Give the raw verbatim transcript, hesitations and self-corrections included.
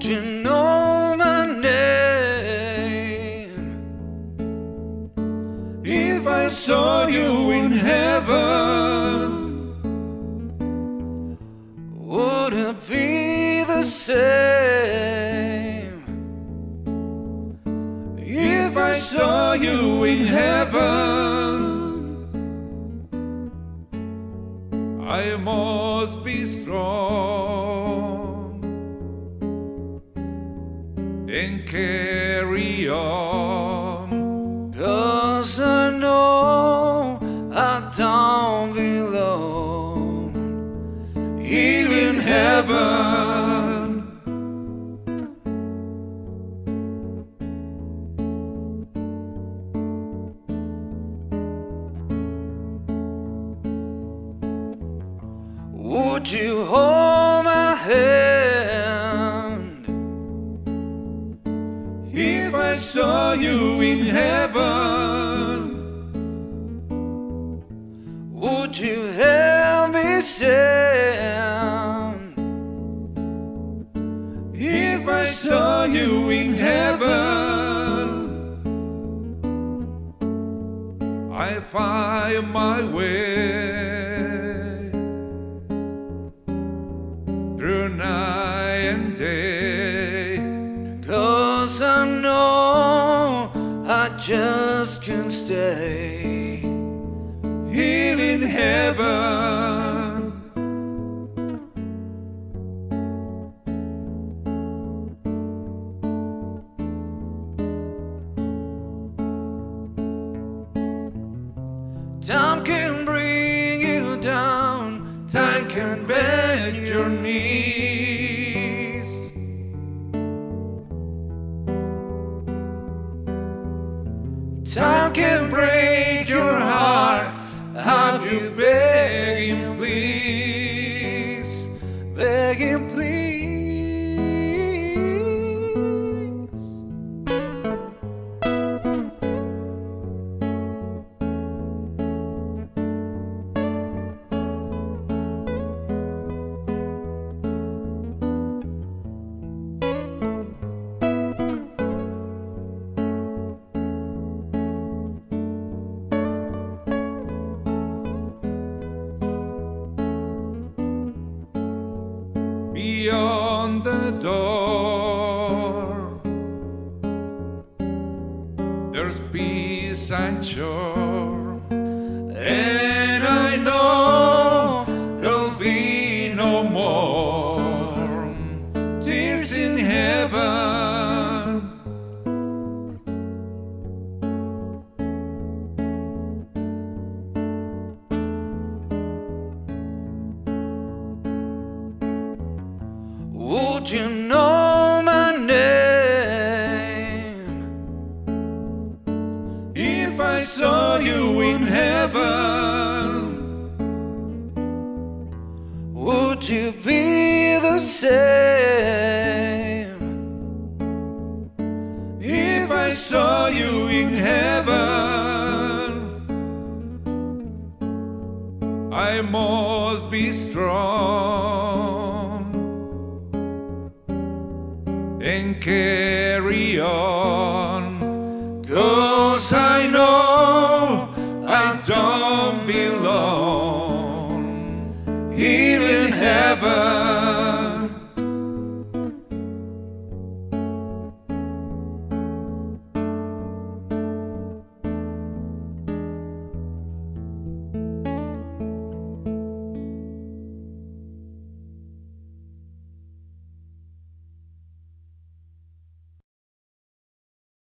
Would you know my name if I saw you in heaven? Would it be the same if I saw you in heaven? I must be strong and carry on, 'cause I know I don't belong here in heaven. Would you hold my hand if I saw you in heaven? Would you help me stand if I saw you in heaven? I find my way through night and day, 'cause I know I just can't stay here in heaven. Time can bring you down, time can bend your knees. Time can break your heart, have you begging please, begging please. Beyond the door, there's peace I'm sure, and I know there'll be no more tears in heaven. Would you know my name if I saw you in heaven? Would you be the same if I saw you in heaven? I must be strong and carry on, 'cause I know I don't belong here in heaven.